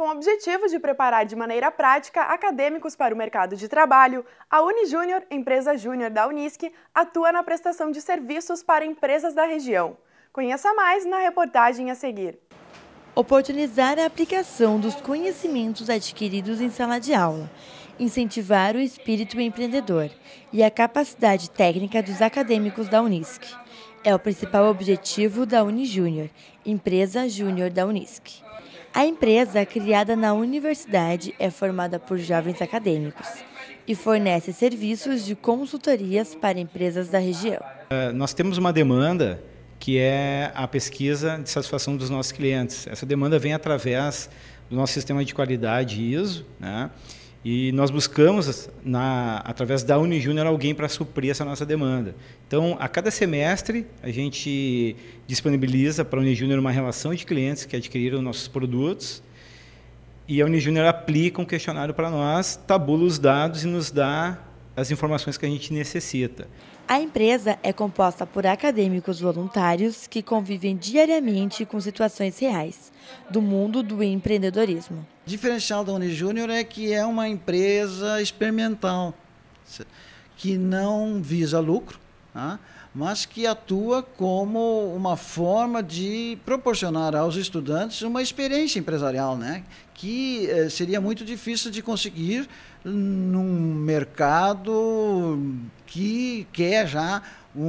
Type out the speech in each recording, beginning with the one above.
Com o objetivo de preparar de maneira prática acadêmicos para o mercado de trabalho, a Unijúnior, empresa júnior da Unisc, atua na prestação de serviços para empresas da região. Conheça mais na reportagem a seguir. Oportunizar a aplicação dos conhecimentos adquiridos em sala de aula, incentivar o espírito empreendedor e a capacidade técnica dos acadêmicos da Unisc. É o principal objetivo da Unijúnior, empresa júnior da Unisc. A empresa, criada na universidade, é formada por jovens acadêmicos e fornece serviços de consultorias para empresas da região. Nós temos uma demanda que é a pesquisa de satisfação dos nossos clientes. Essa demanda vem através do nosso sistema de qualidade ISO, né? E nós buscamos, através da Unijúnior, alguém para suprir essa nossa demanda. Então, a cada semestre, a gente disponibiliza para a Unijúnior uma relação de clientes que adquiriram nossos produtos e a Unijúnior aplica um questionário para nós, tabula os dados e nos dá as informações que a gente necessita. A empresa é composta por acadêmicos voluntários que convivem diariamente com situações reais do mundo do empreendedorismo. O diferencial da Unijúnior é que é uma empresa experimental, que não visa lucro, tá? Mas que atua como uma forma de proporcionar aos estudantes uma experiência empresarial, né? Que seria muito difícil de conseguir num mercado que quer já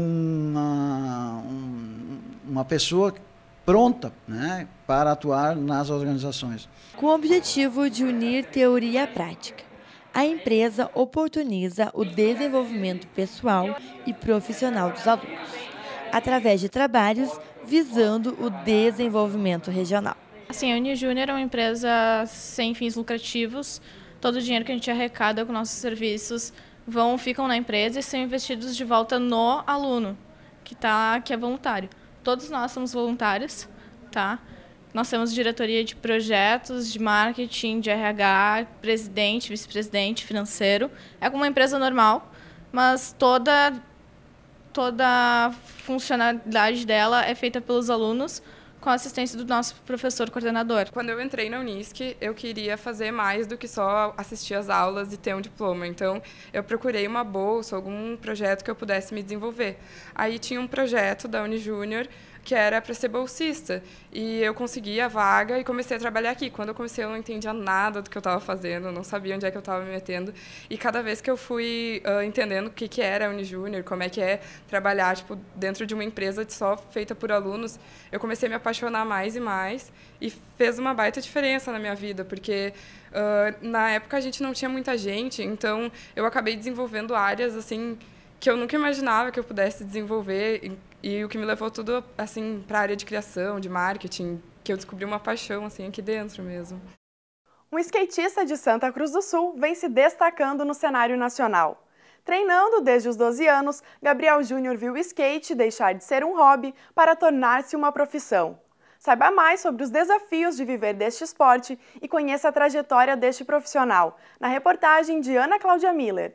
uma pessoa pronta, né, para atuar nas organizações. Com o objetivo de unir teoria à prática, a empresa oportuniza o desenvolvimento pessoal e profissional dos alunos, através de trabalhos visando o desenvolvimento regional. Assim, a Unijúnior é uma empresa sem fins lucrativos. Todo o dinheiro que a gente arrecada com nossos serviços ficam na empresa e são investidos de volta no aluno, que é voluntário. Todos nós somos voluntários, tá? Nós temos diretoria de projetos, de marketing, de RH, presidente, vice-presidente, financeiro. É como uma empresa normal, mas toda a funcionalidade dela é feita pelos alunos, com a assistência do nosso professor coordenador. Quando eu entrei na Unisc, eu queria fazer mais do que só assistir às aulas e ter um diploma. Então, eu procurei uma bolsa, algum projeto que eu pudesse me desenvolver. Aí tinha um projeto da Unijúnior que era para ser bolsista. E eu consegui a vaga e comecei a trabalhar aqui. Quando eu comecei, eu não entendia nada do que eu estava fazendo, não sabia onde é que eu estava me metendo. E cada vez que eu fui entendendo o que era a Unijúnior, como é que é trabalhar dentro de uma empresa só feita por alunos, eu comecei a me apaixonar mais e mais. E fez uma baita diferença na minha vida, porque na época a gente não tinha muita gente, então eu acabei desenvolvendo áreas assim que eu nunca imaginava que eu pudesse desenvolver. E o que me levou tudo assim para a área de criação, de marketing, que eu descobri uma paixão assim aqui dentro mesmo. Um skatista de Santa Cruz do Sul vem se destacando no cenário nacional. Treinando desde os 12 anos, Gabriel Júnior viu o skate deixar de ser um hobby para tornar-se uma profissão. Saiba mais sobre os desafios de viver deste esporte e conheça a trajetória deste profissional, na reportagem de Ana Cláudia Miller.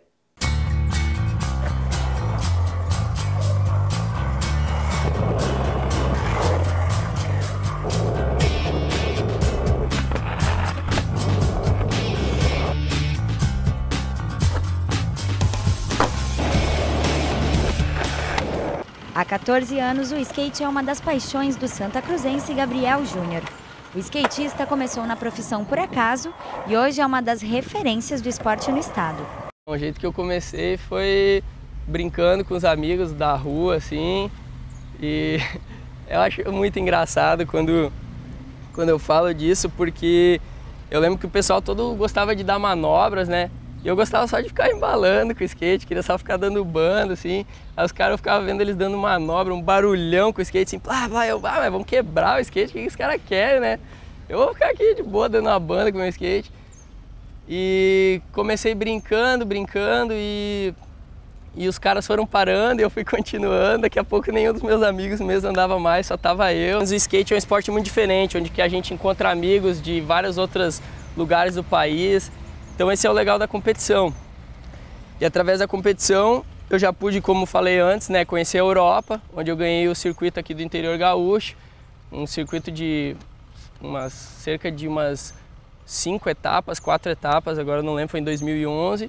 Há 14 anos, o skate é uma das paixões do santacruzense Gabriel Júnior. O skatista começou na profissão por acaso e hoje é uma das referências do esporte no estado. O jeito que eu comecei foi brincando com os amigos da rua, assim, e eu acho muito engraçado quando eu falo disso, porque eu lembro que o pessoal todo gostava de dar manobras, né? E eu gostava só de ficar embalando com o skate, queria só ficar dando bando, assim. Aí os caras ficavam vendo eles dando manobra, um barulhão com o skate, assim, mas vamos quebrar o skate, o que os caras querem, né? Eu vou ficar aqui de boa dando uma banda com o meu skate. E comecei brincando e os caras foram parando e eu fui continuando. Daqui a pouco nenhum dos meus amigos mesmo andava mais, só tava eu. O skate é um esporte muito diferente, onde que a gente encontra amigos de vários outros lugares do país. Então esse é o legal da competição. E através da competição eu já pude, como falei antes, né, conhecer a Europa, onde eu ganhei o circuito aqui do interior gaúcho, um circuito de cerca de umas 5 etapas, 4 etapas, agora eu não lembro, foi em 2011.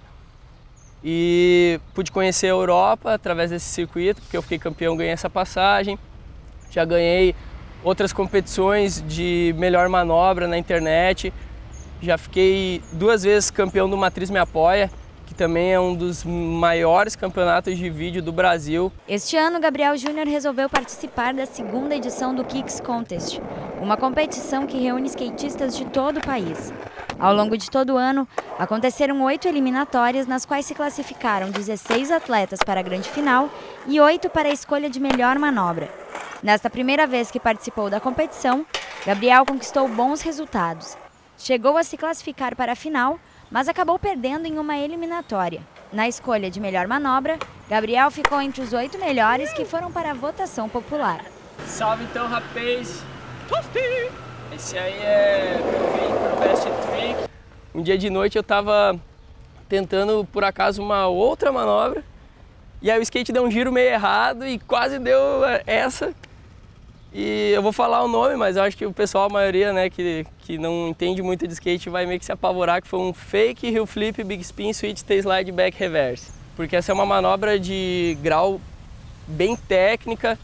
E pude conhecer a Europa através desse circuito, porque eu fiquei campeão, ganhei essa passagem. Já ganhei outras competições de melhor manobra na internet. Já fiquei 2 vezes campeão do Matriz Me Apoia, que também é um dos maiores campeonatos de vídeo do Brasil. Este ano, Gabriel Júnior resolveu participar da 2ª edição do Kicks Contest, uma competição que reúne skatistas de todo o país. Ao longo de todo o ano, aconteceram 8 eliminatórias, nas quais se classificaram 16 atletas para a grande final e 8 para a escolha de melhor manobra. Nesta primeira vez que participou da competição, Gabriel conquistou bons resultados. Chegou a se classificar para a final, mas acabou perdendo em uma eliminatória. Na escolha de melhor manobra, Gabriel ficou entre os 8 melhores que foram para a votação popular. Salve então, rapaz! Esse aí é o Best Trick. Um dia de noite eu estava tentando, por acaso, uma outra manobra, e aí o skate deu um giro meio errado e quase deu essa. E eu vou falar o nome, mas eu acho que o pessoal, a maioria, né, que não entende muito de skate, vai meio que se apavorar, que foi um fake heel flip, big spin, switch, tail slide, back reverse. Porque essa é uma manobra de grau bem técnica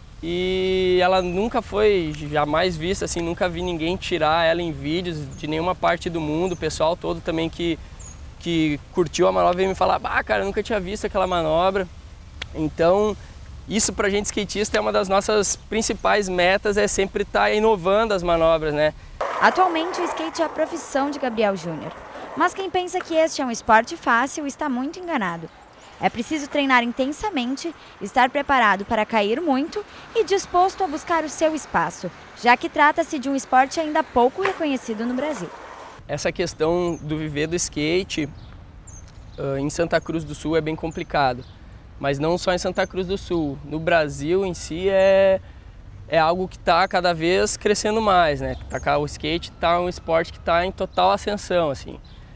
e ela nunca foi jamais vista, assim, nunca vi ninguém tirar ela em vídeos de nenhuma parte do mundo. O pessoal todo também que curtiu a manobra veio me falar: "Ah, cara, eu nunca tinha visto aquela manobra". Então, isso pra gente skatista é uma das nossas principais metas, é sempre estar inovando as manobras, né? Atualmente o skate é a profissão de Gabriel Júnior, mas quem pensa que este é um esporte fácil está muito enganado. É preciso treinar intensamente, estar preparado para cair muito e disposto a buscar o seu espaço, já que trata-se de um esporte ainda pouco reconhecido no Brasil. Essa questão do viver do skate em Santa Cruz do Sul é bem complicado. Mas não só em Santa Cruz do Sul, no Brasil em si é algo que está cada vez crescendo mais, né? O skate está um esporte que está em total ascensão, assim.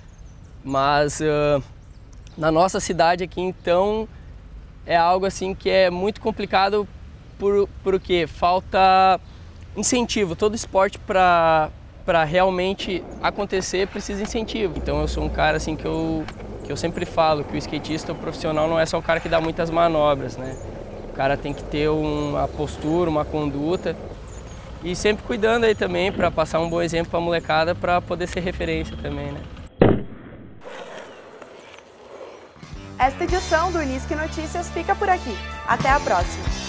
Mas na nossa cidade aqui, então, é algo assim que é muito complicado por quê? Falta incentivo. Todo esporte para realmente acontecer precisa de incentivo. Então eu sou um cara assim que eu sempre falo que o skatista, o profissional, não é só o cara que dá muitas manobras, né? O cara tem que ter uma postura, uma conduta e sempre cuidando aí também para passar um bom exemplo para a molecada, para poder ser referência também, né? Esta edição do Unisque Notícias fica por aqui. Até a próxima!